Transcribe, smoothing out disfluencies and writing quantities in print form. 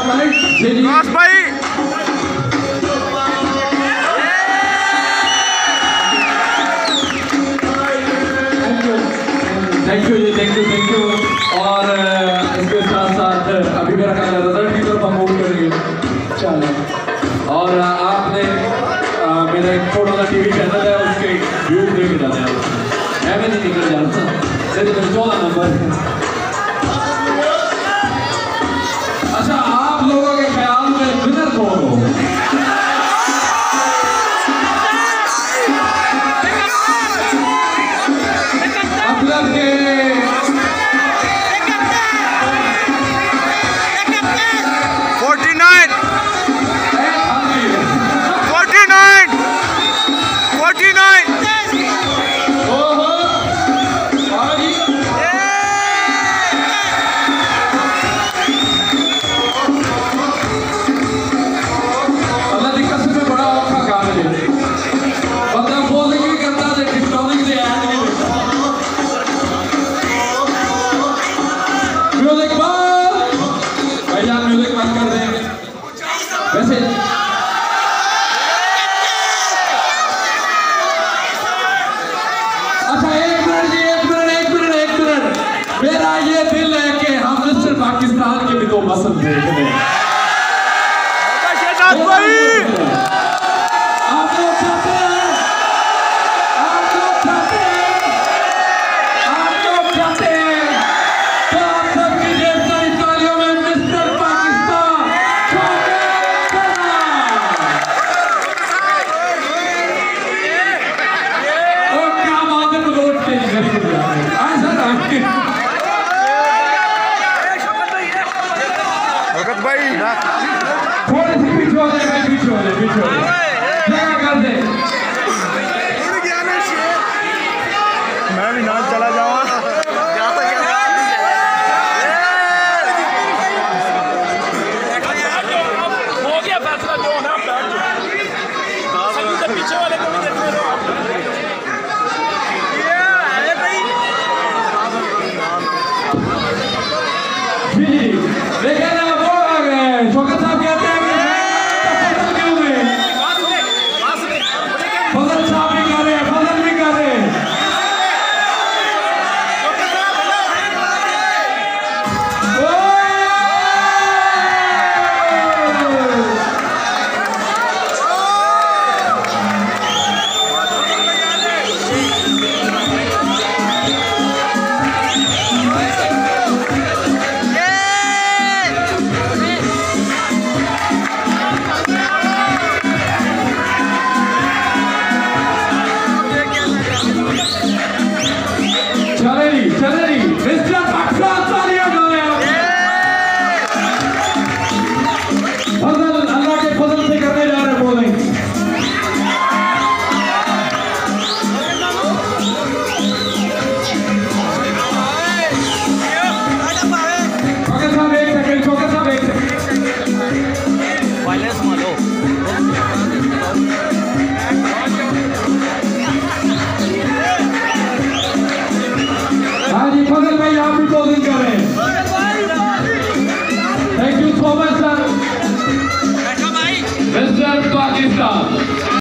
विकास भाई thank you ji, thank you. और इसके साथ साथ अभी मेरा ख्याल है रिजल्ट की तरफ हम मूव करेंगे चलो। और आपने मेरा एक छोटा सा टीवी चैनल है, उसके व्यूज देख जाते हैं, मैं भी नहीं निकल जाता, लेकिन 14 नंबर। अच्छा, आप लोगों के ख्याल में विनर कौन हो? मतलब के 1 मिनट। मेरा ये दिल है कि हम मिस्टर पाकिस्तान के भी तो मसल देख रहे हैं। शहजाद भाई आप लोग चाहते हैं, तो आप सबकी ढेर सारी तालियों में मिस्टर पाकिस्तान और क्या बात है, रोड के वक़्त भाई थोड़े से पीछे हो जाए, पीछे हो जाए, जगह कर दे। मैं भी नाच चला जाऊँ। हो गया फैसला, जो होना पीछे वाले को भी देखते रहो। लेकिन वो आ गए, शौकत साहब कहते हैं फजल साहब भी कर रहे हैं, फजल भी कर रहे हैं। चले मिस्टर पाकिस्तान तालियां बजाएं। फजल अल्लाह के फजल से करने जा रहे बोलें। शौकत साहब एक सेकंड वायलेंस मानो। हाँ जी, फजल भाई आप भी पोजिंग कर रहे हैं। Thank you so much sir. Mister Pakistan.